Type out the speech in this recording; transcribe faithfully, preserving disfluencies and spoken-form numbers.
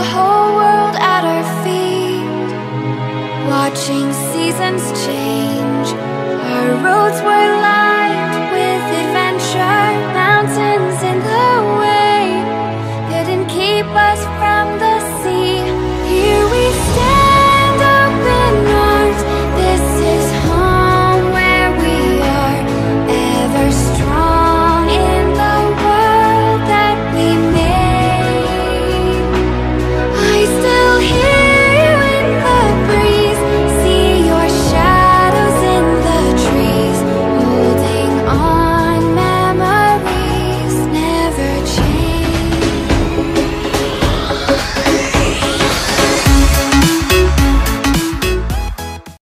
whole world at our feet, watching seasons change. Our roads were lined